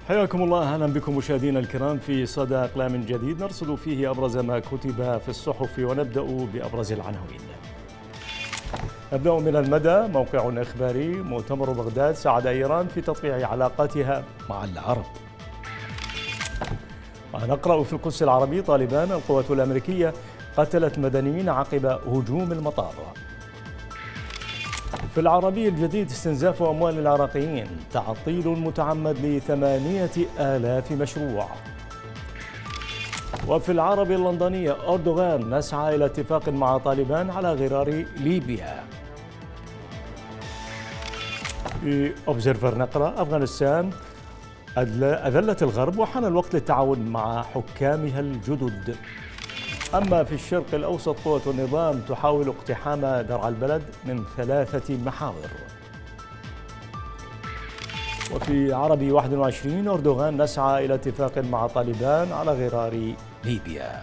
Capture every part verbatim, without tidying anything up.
حياكم الله، أهلا بكم مشاهدينا الكرام في صدى أقلام جديد نرصد فيه أبرز ما كتب في الصحف، ونبدأ بأبرز العناوين. نبدأ من المدى. موقع إخباري: مؤتمر بغداد ساعد إيران في تطبيع علاقاتها مع العرب. ونقرأ في القدس العربي: طالبان القوات الأمريكية قتلت مدنيين عقب هجوم المطار. في العربي الجديد: استنزاف أموال العراقيين، تعطيل متعمد لثمانية آلاف مشروع. وفي العربي اللندنية: أردوغان نسعى إلى اتفاق مع طالبان على غرار ليبيا. في أوبزرفر نقرأ: أفغانستان أذلت الغرب وحان الوقت للتعاون مع حكامها الجدد. أما في الشرق الأوسط: قوة النظام تحاول اقتحام درع البلد من ثلاثة محاور. وفي عربي واحد وعشرين: أردوغان نسعى إلى اتفاق مع طالبان على غرار ليبيا.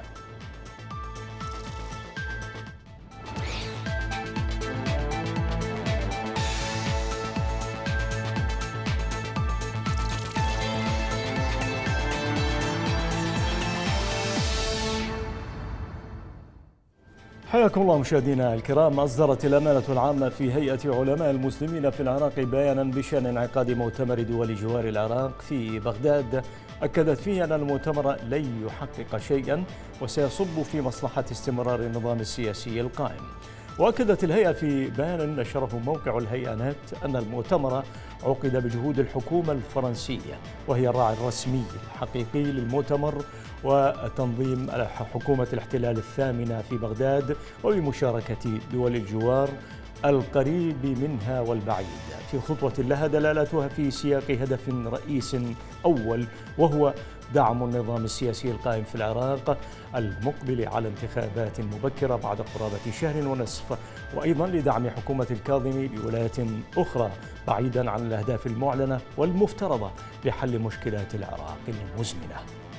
حياكم الله مشاهدينا الكرام. أصدرت الأمانة العامة في هيئة علماء المسلمين في العراق بيانا بشأن انعقاد مؤتمر دول جوار العراق في بغداد، أكدت فيه أن المؤتمر لن يحقق شيئا وسيصب في مصلحة استمرار النظام السياسي القائم. وأكدت الهيئة في بيان نشره موقع الهيئة نت أن المؤتمر عقد بجهود الحكومة الفرنسية، وهي الراعي الرسمي الحقيقي للمؤتمر، وتنظيم حكومة الاحتلال الثامنة في بغداد، وبمشاركة دول الجوار القريب منها والبعيد، في خطوة لها دلالتها في سياق هدف رئيس أول، وهو دعم النظام السياسي القائم في العراق المقبل على انتخابات مبكرة بعد قرابة شهر ونصف، وأيضا لدعم حكومة الكاظمي بولايات أخرى، بعيدا عن الأهداف المعلنة والمفترضة لحل مشكلات العراق المزمنة.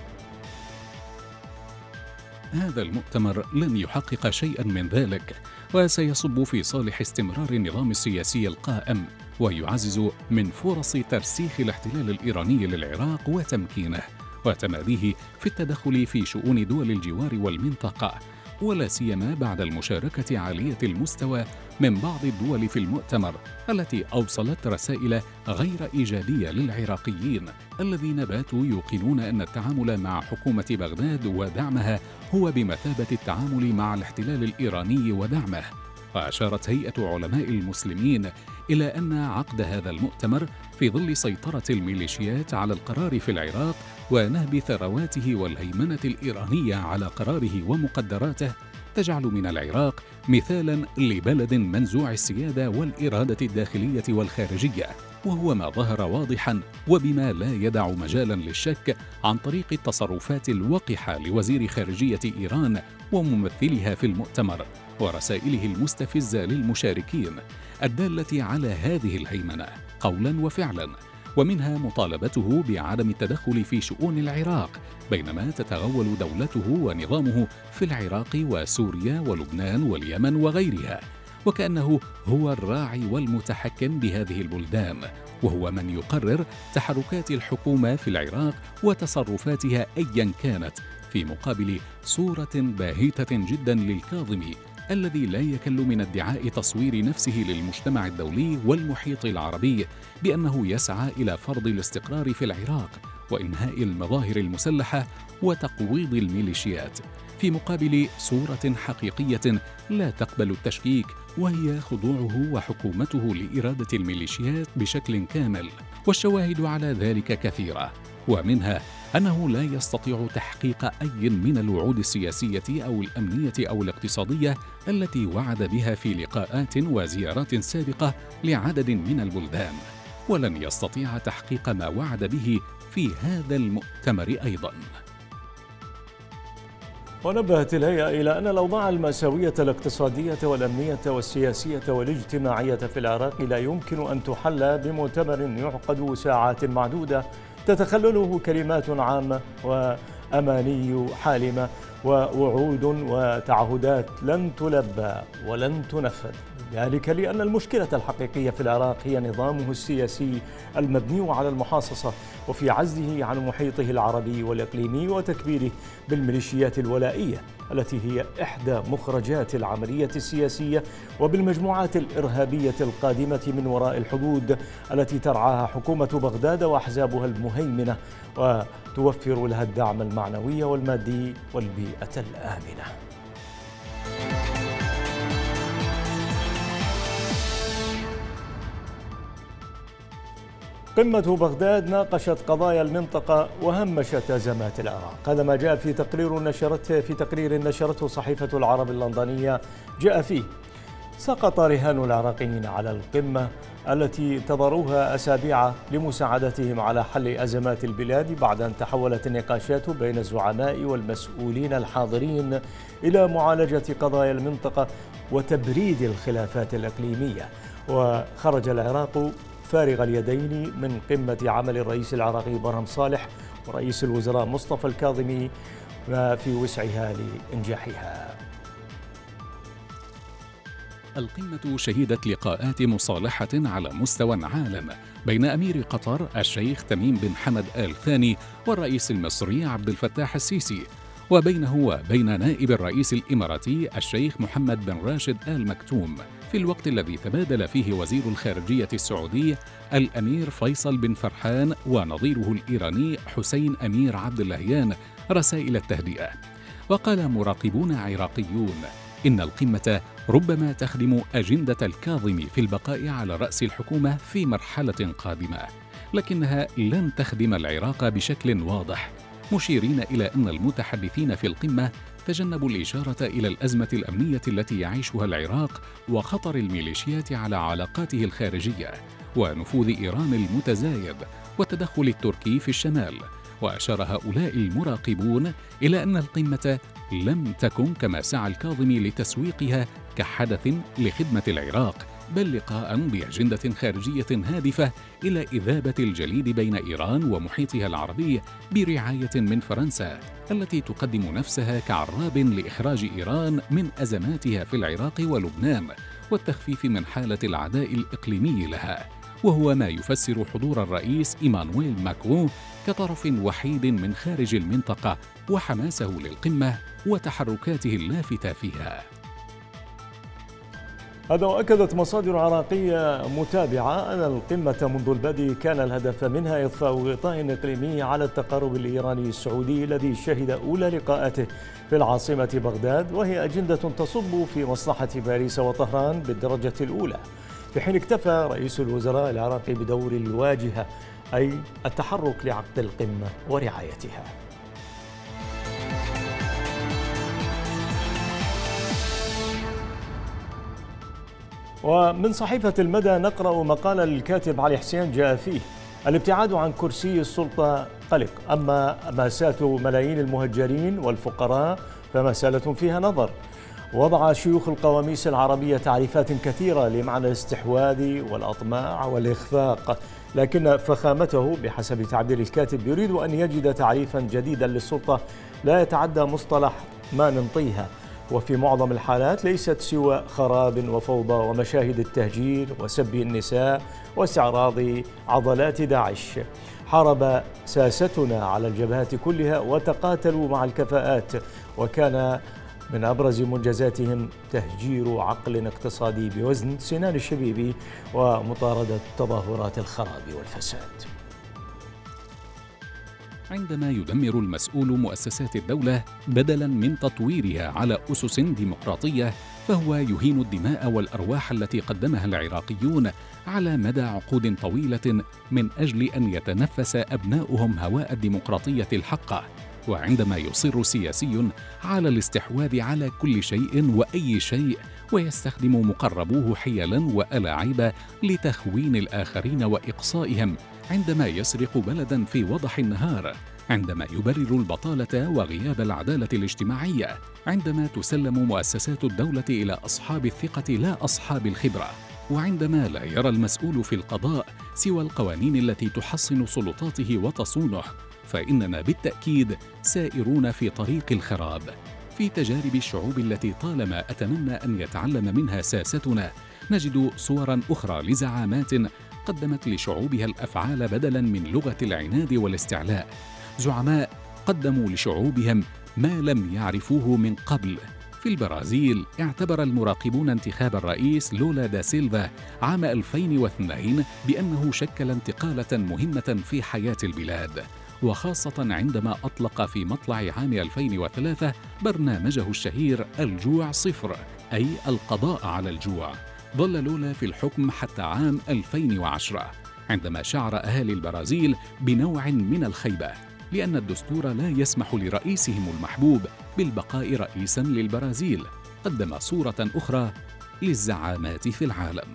هذا المؤتمر لن يحقق شيئا من ذلك، وسيصب في صالح استمرار النظام السياسي القائم، ويعزز من فرص ترسيخ الاحتلال الإيراني للعراق وتمكينه وتماديه في التدخل في شؤون دول الجوار والمنطقة، ولا سيما بعد المشاركة عالية المستوى من بعض الدول في المؤتمر التي أوصلت رسائل غير إيجابية للعراقيين الذين باتوا يوقنون أن التعامل مع حكومة بغداد ودعمها هو بمثابة التعامل مع الاحتلال الإيراني ودعمه. وأشارت هيئة علماء المسلمين إلى أن عقد هذا المؤتمر في ظل سيطرة الميليشيات على القرار في العراق ونهب ثرواته والهيمنة الإيرانية على قراره ومقدراته تجعل من العراق مثالاً لبلد منزوع السيادة والإرادة الداخلية والخارجية، وهو ما ظهر واضحاً وبما لا يدع مجالاً للشك عن طريق التصرفات الوقحة لوزير خارجية إيران وممثلها في المؤتمر ورسائله المستفزة للمشاركين الدالة على هذه الهيمنة قولاً وفعلاً، ومنها مطالبته بعدم التدخل في شؤون العراق بينما تتغول دولته ونظامه في العراق وسوريا ولبنان واليمن وغيرها، وكأنه هو الراعي والمتحكم بهذه البلدان، وهو من يقرر تحركات الحكومة في العراق وتصرفاتها أيا كانت، في مقابل صورة باهتة جدا للكاظمي الذي لا يكل من ادعاء تصوير نفسه للمجتمع الدولي والمحيط العربي بأنه يسعى إلى فرض الاستقرار في العراق وإنهاء المظاهر المسلحة وتقويض الميليشيات، في مقابل صورة حقيقية لا تقبل التشكيك، وهي خضوعه وحكومته لإرادة الميليشيات بشكل كامل. والشواهد على ذلك كثيرة، ومنها أنه لا يستطيع تحقيق أي من الوعود السياسية أو الأمنية أو الاقتصادية التي وعد بها في لقاءات وزيارات سابقة لعدد من البلدان، ولن يستطيع تحقيق ما وعد به في هذا المؤتمر أيضاً. ونبهت الهيئة إلى أن الأوضاع المأساوية الاقتصادية والأمنية والسياسية والاجتماعية في العراق لا يمكن أن تحل بمؤتمر يعقد ساعات معدودة تتخلله كلمات عامة وأماني حالمة ووعود وتعهدات لن تلبى ولن تنفذ، ذلك لأن المشكلة الحقيقية في العراق هي نظامه السياسي المبني على المحاصصة وفي عزله عن محيطه العربي والإقليمي وتكبيره بالميليشيات الولائية التي هي إحدى مخرجات العملية السياسية وبالمجموعات الإرهابية القادمة من وراء الحدود التي ترعاها حكومة بغداد وأحزابها المهيمنة وتوفر لها الدعم المعنوي والمادي والبيئة الآمنة. قمة بغداد ناقشت قضايا المنطقة وهمشت أزمات العراق. هذا ما جاء في تقرير نشرته في تقرير نشرته صحيفة العرب اللندنية. جاء فيه: سقط رهان العراقيين على القمة التي انتظروها أسابيع لمساعدتهم على حل أزمات البلاد بعد أن تحولت النقاشات بين الزعماء والمسؤولين الحاضرين إلى معالجة قضايا المنطقة وتبريد الخلافات الإقليمية. وخرج العراق فارغ اليدين من قمة عمل الرئيس العراقي برهم صالح ورئيس الوزراء مصطفى الكاظمي ما في وسعها لإنجاحها. القمة شهدت لقاءات مصالحة على مستوى عال بين أمير قطر الشيخ تميم بن حمد آل ثاني والرئيس المصري عبد الفتاح السيسي، وبينه وبين نائب الرئيس الإماراتي الشيخ محمد بن راشد آل مكتوم، في الوقت الذي تبادل فيه وزير الخارجية السعودي الأمير فيصل بن فرحان ونظيره الإيراني حسين أمير عبد اللهيان رسائل التهدئة. وقال مراقبون عراقيون إن القمة ربما تخدم أجندة الكاظمي في البقاء على رأس الحكومة في مرحلة قادمة، لكنها لن تخدم العراق بشكل واضح، مشيرين إلى أن المتحدثين في القمة تجنبوا الإشارة إلى الأزمة الأمنية التي يعيشها العراق وخطر الميليشيات على علاقاته الخارجية ونفوذ إيران المتزايد والتدخل التركي في الشمال. وأشار هؤلاء المراقبون إلى أن القمة لم تكن كما سعى الكاظمي لتسويقها كحدث لخدمة العراق، بل لقاء بأجندة خارجية هادفة إلى إذابة الجليد بين إيران ومحيطها العربي برعاية من فرنسا التي تقدم نفسها كعراب لإخراج إيران من أزماتها في العراق ولبنان والتخفيف من حالة العداء الإقليمي لها، وهو ما يفسر حضور الرئيس إيمانويل ماكرون كطرف وحيد من خارج المنطقة وحماسه للقمة وتحركاته اللافتة فيها. هذا وأكدت مصادر عراقية متابعة أن القمة منذ البدء كان الهدف منها إضفاء غطاء إقليمي على التقارب الإيراني السعودي الذي شهد أولى لقاءاته في العاصمة بغداد، وهي أجندة تصب في مصلحة باريس وطهران بالدرجة الأولى، في حين اكتفى رئيس الوزراء العراقي بدور الواجهة أي التحرك لعقد القمة ورعايتها. ومن صحيفة المدى نقرأ مقال الكاتب علي حسين جاء فيه: الابتعاد عن كرسي السلطة قلق، أما مأساة ملايين المهجرين والفقراء فمسألة فيها نظر. وضع شيوخ القواميس العربية تعريفات كثيرة لمعنى الاستحواذ والأطماع والإخفاق، لكن فخامته بحسب تعبير الكاتب يريد أن يجد تعريفا جديدا للسلطة لا يتعدى مصطلح ما ننطيها، وفي معظم الحالات ليست سوى خراب وفوضى ومشاهد التهجير وسب النساء واستعراض عضلات داعش. حارب ساستنا على الجبهات كلها وتقاتلوا مع الكفاءات، وكان من أبرز منجزاتهم تهجير عقل اقتصادي بوزن سنان الشبيبي ومطاردة تظاهرات الخراب والفساد. عندما يدمر المسؤول مؤسسات الدولة بدلاً من تطويرها على أسس ديمقراطية، فهو يهين الدماء والأرواح التي قدمها العراقيون على مدى عقود طويلة من أجل أن يتنفس أبناؤهم هواء الديمقراطية الحقة. وعندما يصر سياسي على الاستحواذ على كل شيء وأي شيء ويستخدم مقربوه حيلاً وألاعيب لتخوين الآخرين وإقصائهم، عندما يسرق بلداً في وضح النهار، عندما يبرر البطالة وغياب العدالة الاجتماعية، عندما تسلم مؤسسات الدولة إلى أصحاب الثقة لا أصحاب الخبرة، وعندما لا يرى المسؤول في القضاء سوى القوانين التي تحصن سلطاته وتصونه، فإننا بالتأكيد سائرون في طريق الخراب. في تجارب الشعوب التي طالما أتمنى أن يتعلم منها ساستنا نجد صوراً أخرى لزعامات قدمت لشعوبها الأفعال بدلاً من لغة العناد والاستعلاء، زعماء قدموا لشعوبهم ما لم يعرفوه من قبل. في البرازيل اعتبر المراقبون انتخاب الرئيس لولا دا سيلفا عام ألفين واثنين بأنه شكل انتقالة مهمة في حياة البلاد، وخاصة عندما أطلق في مطلع عام ألفين وثلاثة برنامجه الشهير الجوع صفر، أي القضاء على الجوع. ظل لولا في الحكم حتى عام ألفين وعشرة، عندما شعر أهالي البرازيل بنوع من الخيبة، لأن الدستور لا يسمح لرئيسهم المحبوب بالبقاء رئيساً للبرازيل. قدم صورة أخرى للزعامات في العالم.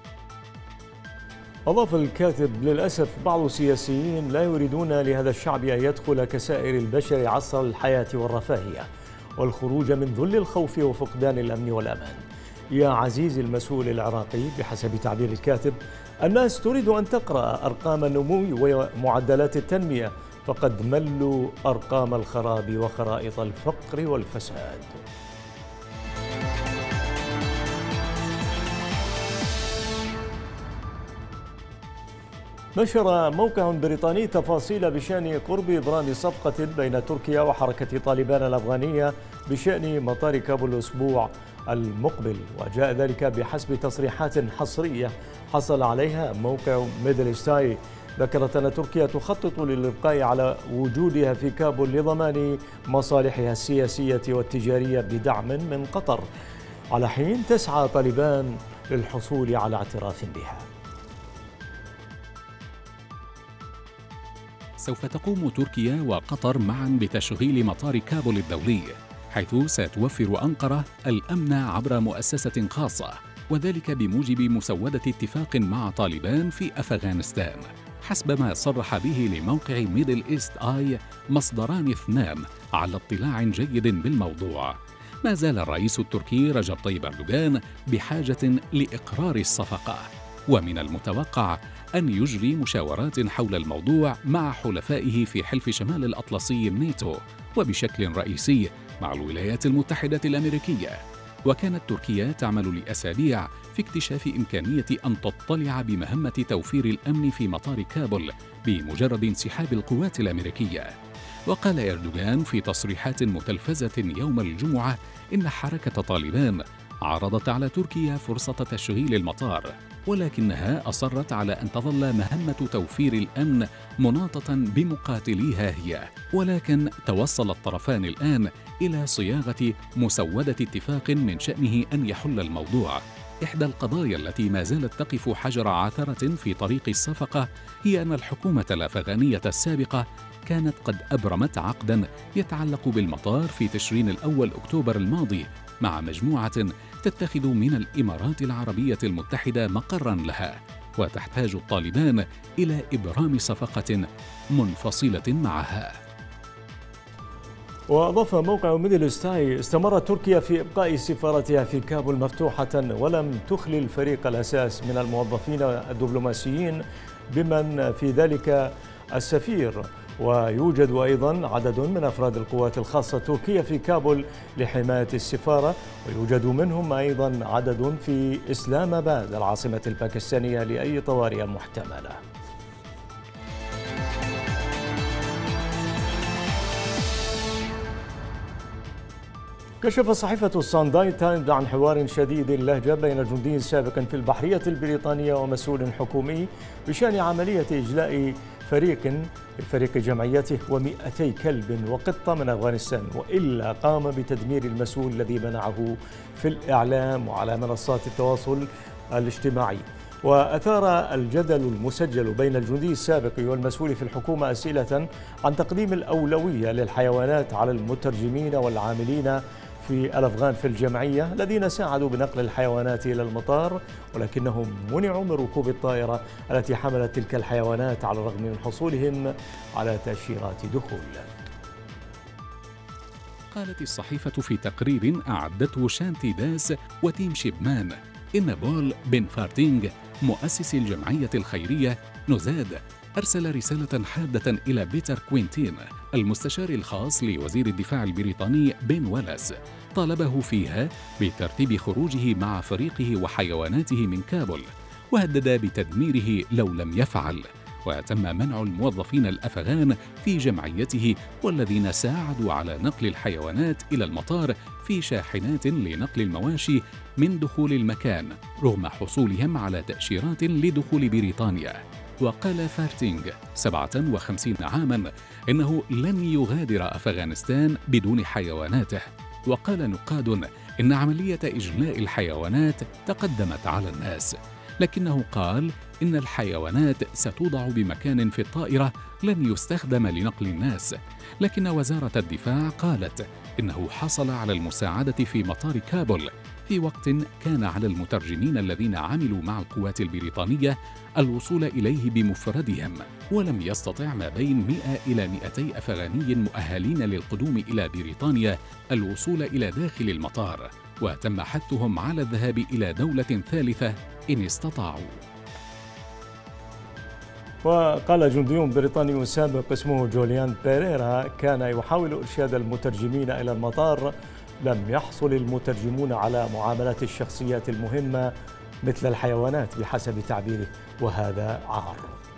أضاف الكاتب: للأسف بعض السياسيين لا يريدون لهذا الشعب أن يدخل كسائر البشر عصر الحياة والرفاهية والخروج من ذل الخوف وفقدان الأمن والأمان. يا عزيزي المسؤول العراقي، بحسب تعبير الكاتب، الناس تريد أن تقرأ أرقام النمو ومعدلات التنمية، فقد ملوا أرقام الخراب وخرائط الفقر والفساد. نشر موقع بريطاني تفاصيل بشأن قرب إبرام صفقة بين تركيا وحركة طالبان الأفغانية بشأن مطار كابول الأسبوع المقبل، وجاء ذلك بحسب تصريحات حصرية حصل عليها موقع ميدل ستاي. ذكرت أن تركيا تخطط للإبقاء على وجودها في كابول لضمان مصالحها السياسية والتجارية بدعم من قطر، على حين تسعى طالبان للحصول على اعتراف بها. سوف تقوم تركيا وقطر معاً بتشغيل مطار كابول الدولي، حيث ستوفر أنقرة الأمن عبر مؤسسة خاصة، وذلك بموجب مسودة اتفاق مع طالبان في أفغانستان، حسب ما صرح به لموقع ميدل إيست آي مصدران اثنان على اطلاع جيد بالموضوع. ما زال الرئيس التركي رجب طيب أردوغان بحاجة لإقرار الصفقة، ومن المتوقع أن يجري مشاورات حول الموضوع مع حلفائه في حلف شمال الأطلسي الناتو، وبشكل رئيسي مع الولايات المتحدة الأمريكية. وكانت تركيا تعمل لأسابيع في اكتشاف إمكانية أن تطلع بمهمة توفير الأمن في مطار كابول بمجرد انسحاب القوات الأمريكية. وقال أردوغان في تصريحات متلفزة يوم الجمعة إن حركة طالبان عرضت على تركيا فرصة تشغيل المطار، ولكنها أصرت على أن تظل مهمة توفير الأمن مناطة بمقاتليها هي. ولكن توصل الطرفان الآن إلى صياغة مسودة اتفاق من شأنه أن يحل الموضوع. إحدى القضايا التي ما زالت تقف حجر عثرة في طريق الصفقة هي أن الحكومة الأفغانية السابقة كانت قد أبرمت عقداً يتعلق بالمطار في تشرين الأول أكتوبر الماضي مع مجموعة تتخذ من الإمارات العربية المتحدة مقراً لها، وتحتاج الطالبان إلى إبرام صفقة منفصلة معها. وأضاف موقع ميدل ستاي: استمرت تركيا في إبقاء سفارتها في كابول مفتوحة ولم تخلل فريق الأساس من الموظفين الدبلوماسيين بمن في ذلك السفير، ويوجد أيضا عدد من أفراد القوات الخاصة التركية في كابول لحماية السفارة، ويوجد منهم أيضا عدد في إسلام آباد العاصمة الباكستانية لأي طوارئ محتملة. كشف صحيفة السانداي تايمز عن حوار شديد اللهجة بين جندي سابق في البحرية البريطانية ومسؤول حكومي بشأن عملية إجلاء فريق فريق جمعيته ومئتي كلب وقطة من أفغانستان، وإلا قام بتدمير المسؤول الذي منعه في الإعلام وعلى منصات التواصل الاجتماعي. وأثار الجدل المسجل بين الجندي السابق والمسؤول في الحكومة أسئلة عن تقديم الأولوية للحيوانات على المترجمين والعاملين في الأفغان في الجمعية الذين ساعدوا بنقل الحيوانات إلى المطار، ولكنهم منعوا من ركوب الطائرة التي حملت تلك الحيوانات على الرغم من حصولهم على تأشيرات دخول. قالت الصحيفة في تقرير أعدته شانتي داس وتيم شيبمان إن بول بن فارتينغ مؤسس الجمعية الخيرية نزاد أرسل رسالة حادة إلى بيتر كوينتين المستشار الخاص لوزير الدفاع البريطاني بين والاس، طالبه فيها بترتيب خروجه مع فريقه وحيواناته من كابول، وهدد بتدميره لو لم يفعل. وتم منع الموظفين الأفغان في جمعيته والذين ساعدوا على نقل الحيوانات إلى المطار في شاحنات لنقل المواشي من دخول المكان رغم حصولهم على تأشيرات لدخول بريطانيا. وقال فارتينغ سبعة وخمسين عاماً إنه لن يغادر أفغانستان بدون حيواناته. وقال نقاد إن عملية إجلاء الحيوانات تقدمت على الناس، لكنه قال إن الحيوانات ستوضع بمكان في الطائرة لن يستخدم لنقل الناس. لكن وزارة الدفاع قالت إنه حصل على المساعدة في مطار كابول في وقت كان على المترجمين الذين عملوا مع القوات البريطانية الوصول إليه بمفردهم، ولم يستطع ما بين مئة إلى مئتي أفغاني مؤهلين للقدوم إلى بريطانيا الوصول إلى داخل المطار، وتم حثهم على الذهاب إلى دولة ثالثة إن استطاعوا. وقال جندي بريطاني سابق اسمه جوليان بيريرا كان يحاول إرشاد المترجمين إلى المطار، لم يحصل المترجمون على معاملة الشخصيات المهمة مثل الحيوانات بحسب تعبيره، وهذا عار.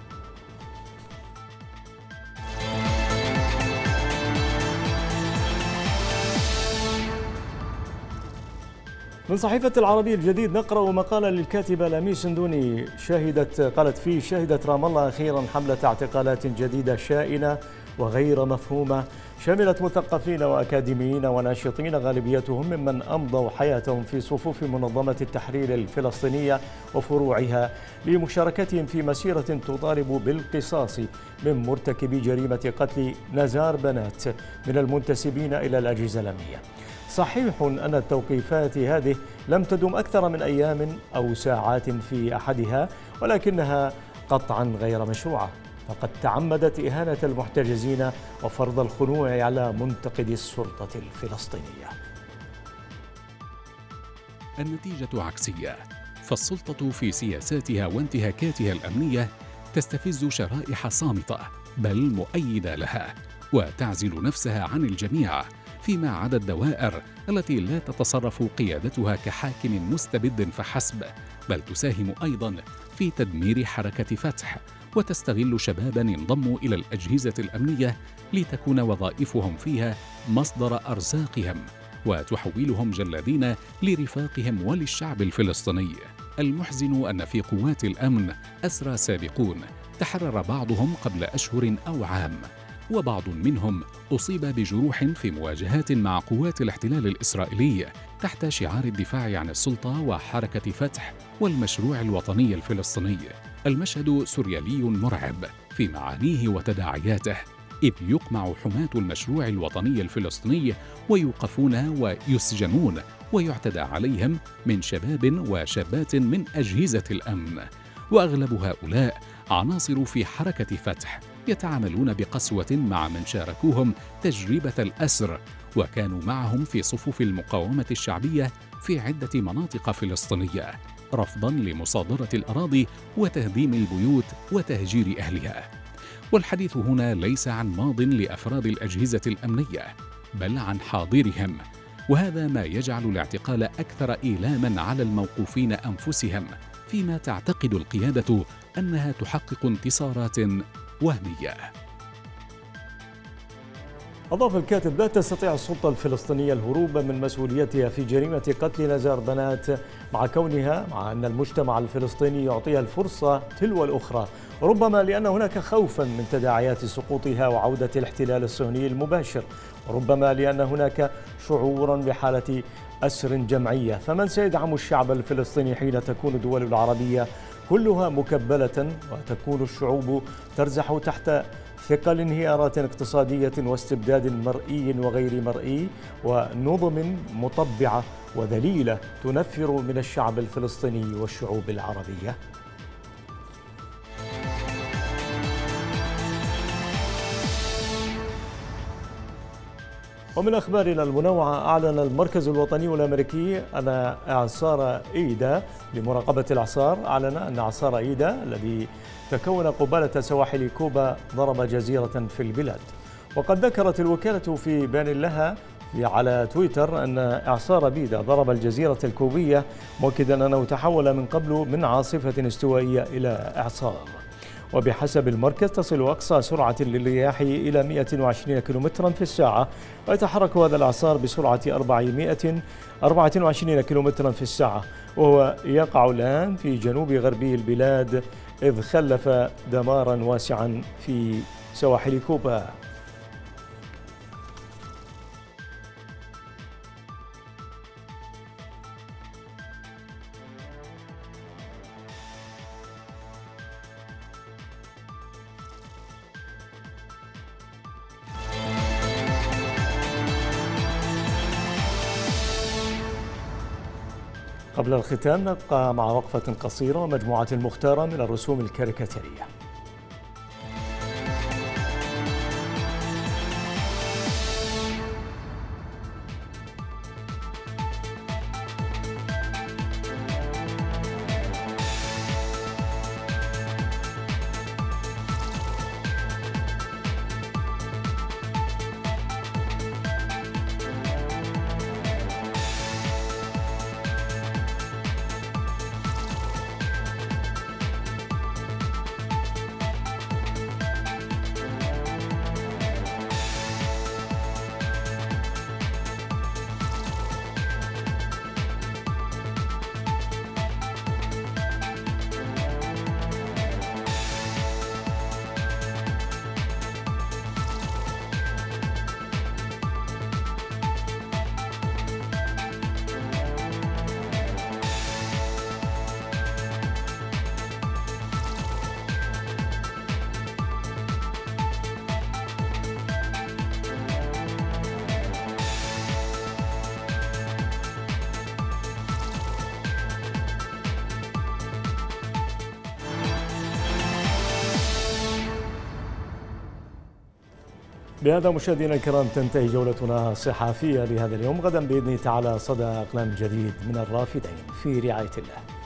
من صحيفة العربي الجديد نقرأ مقالا للكاتبة لميس سندوني شهدت قالت فيه: شهدت رام الله أخيرا حملة اعتقالات جديدة شائنة وغير مفهومة شملت مثقفين وأكاديميين وناشطين غالبيتهم ممن أمضوا حياتهم في صفوف منظمة التحرير الفلسطينية وفروعها لمشاركتهم في مسيرة تطالب بالقصاص من مرتكبي جريمة قتل نزار بنات من المنتسبين إلى الأجهزة الأمنية. صحيح أن التوقيفات هذه لم تدم أكثر من أيام أو ساعات في أحدها، ولكنها قطعا غير مشروعة، فقد تعمدت إهانة المحتجزين وفرض الخنوع على منتقدي السلطة الفلسطينية. النتيجة عكسية، فالسلطة في سياساتها وانتهاكاتها الأمنية تستفز شرائح صامتة بل مؤيدة لها، وتعزل نفسها عن الجميع فيما عدا الدوائر التي لا تتصرف قيادتها كحاكم مستبد فحسب، بل تساهم أيضا في تدمير حركة فتح، وتستغل شبابا انضموا إلى الأجهزة الأمنية لتكون وظائفهم فيها مصدر أرزاقهم، وتحولهم جلادين لرفاقهم وللشعب الفلسطيني. المحزن أن في قوات الأمن أسرى سابقون تحرر بعضهم قبل أشهر أو عام، وبعض منهم أصيب بجروح في مواجهات مع قوات الاحتلال الإسرائيلي تحت شعار الدفاع عن السلطة وحركة فتح والمشروع الوطني الفلسطيني. المشهد سوريالي مرعب في معانيه وتداعياته، إذ يقمع حماة المشروع الوطني الفلسطيني ويوقفون ويسجنون ويعتدى عليهم من شباب وشابات من أجهزة الأمن، وأغلب هؤلاء عناصر في حركة فتح يتعاملون بقسوة مع من شاركوهم تجربة الأسر وكانوا معهم في صفوف المقاومة الشعبية في عدة مناطق فلسطينية، رفضاً لمصادرة الأراضي وتهديم البيوت وتهجير أهلها. والحديث هنا ليس عن ماضٍ لأفراد الأجهزة الأمنية بل عن حاضرهم، وهذا ما يجعل الاعتقال أكثر إيلاماً على الموقوفين أنفسهم، فيما تعتقد القيادة أنها تحقق انتصارات وهمية. أضاف الكاتب: لا تستطيع السلطة الفلسطينية الهروب من مسؤوليتها في جريمة قتل نزار بنات مع كونها مع أن المجتمع الفلسطيني يعطيها الفرصة تلو الأخرى، ربما لأن هناك خوفا من تداعيات سقوطها وعودة الاحتلال الصهيوني المباشر، وربما لأن هناك شعورا بحالة أسر جمعية. فمن سيدعم الشعب الفلسطيني حين تكون الدول العربية كلها مكبلة وتكون الشعوب ترزح تحت ثقل انهيارات اقتصادية واستبداد مرئي وغير مرئي ونظم مطبعة وذليلة تنفر من الشعب الفلسطيني والشعوب العربية؟ ومن أخبارنا المنوعة، أعلن المركز الوطني الأمريكي أن إعصار إيدا لمراقبة الأعصار أعلن أن إعصار إيدا الذي تكون قبالة سواحل كوبا ضرب جزيرة في البلاد. وقد ذكرت الوكالة في بيان لها على تويتر أن إعصار بيدا ضرب الجزيرة الكوبية، مؤكدا أنه تحول من قبل من عاصفة استوائية إلى إعصار. وبحسب المركز تصل أقصى سرعة للرياح إلى مئة وعشرين كيلومترا في الساعة، ويتحرك هذا الإعصار بسرعة أربعمئة وأربعة وعشرين كيلومترا في الساعة، وهو يقع الآن في جنوب غربي البلاد، إذ خلف دمارا واسعا في سواحل كوبا. قبل الختام نبقى مع وقفة قصيرة ومجموعة مختارة من الرسوم الكاريكاتيرية. بهذا مشاهدينا الكرام تنتهي جولتنا الصحفية لهذا اليوم. غدا بإذن تعالى صدى أقلام جديد من الرافدين، في رعاية الله.